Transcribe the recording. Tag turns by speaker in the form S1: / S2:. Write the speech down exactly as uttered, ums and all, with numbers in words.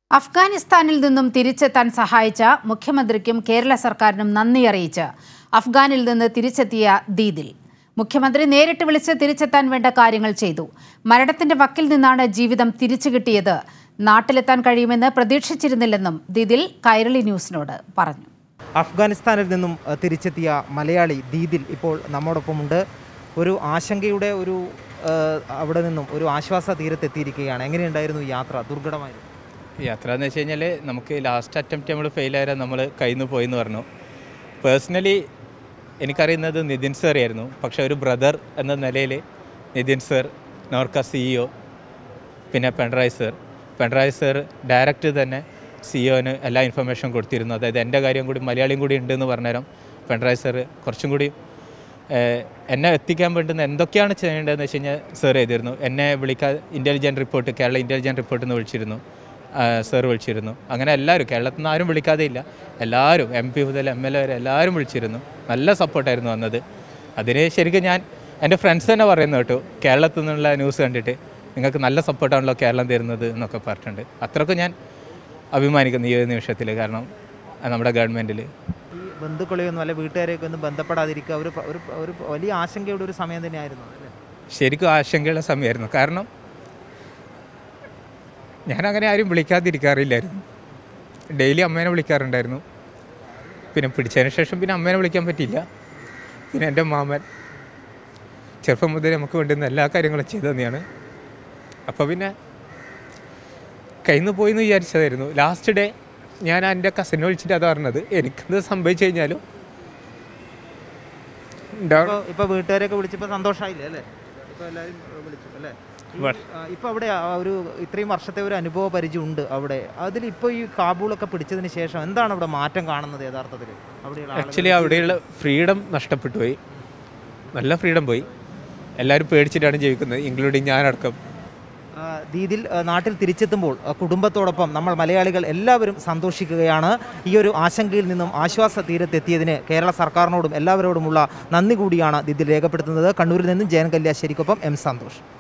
S1: അഫ്ഗാനിസ്ഥാനിൽ നിന്നും തിരിച്ചെത്താൻ സഹായിച്ച മുഖ്യമന്ത്രിക്കും കേരള സർക്കാരിനും നന്ദി അറിയിച്ച് അഫ്ഗാനിൽ നിന്ന് തിരിച്ചെത്തിയ ദീദിൽ മുഖ്യമന്ത്രി നേരിട്ട് വിളിച്ച് തിരിച്ചെത്താൻ വേണ്ട കാര്യങ്ങൾ ചെയ്തു. മരണത്തിന്റെ വക്കിൽ നിന്നാണ് ജീവിതം തിരിച്ചു കിട്ടിയത്. നാട്ടിലെത്താൻ കഴിയുമെന്ന് പ്രതീക്ഷിച്ചിരുന്നില്ലെന്നും ദീദിൽ കൈരളി ന്യൂസിനോട് പറഞ്ഞു.
S2: അഫ്ഗാനിസ്ഥാനിൽ നിന്നും തിരിച്ചെത്തിയ മലയാളി ദീദിൽ ഇപ്പോൾ നമ്മോടൊപ്പമുണ്ട്. ഒരു ആശങ്കയുടെ ഒരു അവിടെ നിന്നും ഒരു ആശ്വാസ തീരത്തെത്തിയിരിക്കുകയാണ്. എങ്ങനെയുണ്ടായിരുന്നു യാത്ര? ദുർഘടമായിരുന്നു
S3: യാത്ര എന്ന് വെച്ച് കഴിഞ്ഞാൽ നമുക്ക് ലാസ്റ്റ് അറ്റംപ്റ്റ് നമ്മൾ ഫെയിലായാലും നമ്മൾ കയ്യിൽ നിന്ന് പോയെന്ന് പറഞ്ഞു. പേഴ്സണലി എനിക്കറിയുന്നത് നിതിൻ സർ ആയിരുന്നു. പക്ഷേ ഒരു ബ്രദർ എന്ന നിലയിൽ നിതിൻ സർ, നോർക്ക സിഇഒ, പിന്നെ Pinarayi sir Pinarayi sir direct തന്നെ സിഇഒന് എല്ലാ ഇൻഫർമേഷൻ കൊടുത്തിരുന്നു. അതായത് എൻ്റെ കാര്യം കൂടി മലയാളിയും കൂടി ഉണ്ടെന്ന് പറഞ്ഞുതരാം. പിണറായി സർ കുറച്ചും കൂടി എന്നെ എത്തിക്കാൻ വേണ്ടുന്ന എന്തൊക്കെയാണ് ചെയ്യേണ്ടതെന്ന് വെച്ച് കഴിഞ്ഞാൽ സർ ചെയ്തിരുന്നു. എന്നെ വിളിക്കാൻ ഇൻ്റലിജൻറ്റ് റിപ്പോർട്ട് കേരള ഇൻ്റലിജൻറ്റ് റിപ്പോർട്ടിൽ നിന്ന് വിളിച്ചിരുന്നു, സർ വിളിച്ചിരുന്നു. അങ്ങനെ എല്ലാവരും കേരളത്തിൽ നിന്ന് ആരും വിളിക്കാതെ ഇല്ല, എല്ലാവരും എം പി മുതൽ എം എൽ എ വരെ എല്ലാവരും വിളിച്ചിരുന്നു. നല്ല സപ്പോർട്ടായിരുന്നു വന്നത്. അതിന് ശരിക്കും ഞാൻ എൻ്റെ ഫ്രണ്ട്സ് തന്നെ പറയുന്നു കേട്ടോ, കേരളത്തിൽ നിന്നുള്ള ന്യൂസ് കണ്ടിട്ട് നിങ്ങൾക്ക് നല്ല സപ്പോർട്ടാണല്ലോ കേരളം തരുന്നത് എന്നൊക്കെ പറഞ്ഞിട്ടുണ്ട്. അത്രയ്ക്കും ഞാൻ അഭിമാനിക്കുന്നു ഈ ഒരു നിമിഷത്തിൽ. കാരണം നമ്മുടെ ഗവൺമെൻറ്റിൽ
S2: ഈ ബന്ധുക്കളെയൊന്നും അല്ലെ വീട്ടുകാരെയൊക്കെ ഒന്നും ബന്ധപ്പെടാതിരിക്കുക ഒരു ഒരു വലിയ ആശങ്കയുടെ ഒരു സമയം തന്നെയായിരുന്നു അല്ലേ?
S3: ശരിക്കും ആശങ്കയുള്ള സമയമായിരുന്നു. കാരണം ഞാനങ്ങനെ ആരും വിളിക്കാതിരിക്കാറില്ലായിരുന്നു. ഡെയിലി അമ്മേനെ വിളിക്കാറുണ്ടായിരുന്നു. പിന്നെ പിടിച്ചതിന് ശേഷം പിന്നെ അമ്മേനെ വിളിക്കാൻ പറ്റിയില്ല. പിന്നെ എൻ്റെ മാമൻ ചെറുപ്പം മുതൽ നമുക്ക് വേണ്ടുന്ന എല്ലാ കാര്യങ്ങളും ചെയ്തു തന്നെയാണ്. അപ്പോൾ പിന്നെ കയ്യിൽ നിന്ന് പോയി എന്ന് വിചാരിച്ചതായിരുന്നു. ലാസ്റ്റ് ഡേ ഞാൻ എൻ്റെ കസിനെ വിളിച്ചിട്ട് അത് പറഞ്ഞത് എനിക്കത് സംഭവിച്ചു കഴിഞ്ഞാലും
S2: ഇപ്പോൾ വീട്ടുകാരെയൊക്കെ വിളിച്ചപ്പോൾ സന്തോഷമായില്ലേ അല്ലേ? ഇപ്പോൾ എല്ലാവരും വിളിച്ചു അല്ലേ? ഇപ്പോൾ അവിടെ ഒരു ഇത്രയും വർഷത്തെ ഒരു അനുഭവ പരിചയം ഉണ്ട് അവിടെ. അതിൽ ഇപ്പോൾ ഈ കാബൂളൊക്കെ പിടിച്ചതിന് ശേഷം എന്താണ് അവിടെ മാറ്റം കാണുന്നത് യഥാർത്ഥത്തിൽ?
S3: ആക്ച്വലി അവിടെയുള്ള ഫ്രീഡം നഷ്ടപ്പെട്ടു പോയി, നല്ല ഫ്രീഡം പോയി. എല്ലാവരും പേടിച്ചിട്ടാണ് ജീവിക്കുന്നത്, ഇൻക്ലൂഡിങ് ഞാനടക്കം.
S2: ദീദിൽ നാട്ടിൽ തിരിച്ചെത്തുമ്പോൾ കുടുംബത്തോടൊപ്പം നമ്മൾ മലയാളികൾ എല്ലാവരും സന്തോഷിക്കുകയാണ്. ഈ ഒരു ആശങ്കയിൽ നിന്നും ആശ്വാസ തീരത്തെത്തിയതിന് കേരള സർക്കാരിനോടും എല്ലാവരോടുമുള്ള നന്ദി കൂടിയാണ് ദീദിൽ രേഖപ്പെടുത്തുന്നത്. കണ്ണൂരിൽ നിന്നും ജയൻ കല്യാശ്ശേരിക്കൊപ്പം എം സന്തോഷ്.